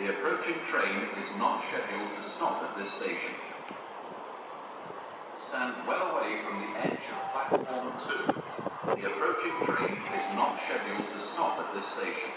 The approaching train is not scheduled to stop at this station. Stand well away from the edge of platform 2. The approaching train is not scheduled to stop at this station.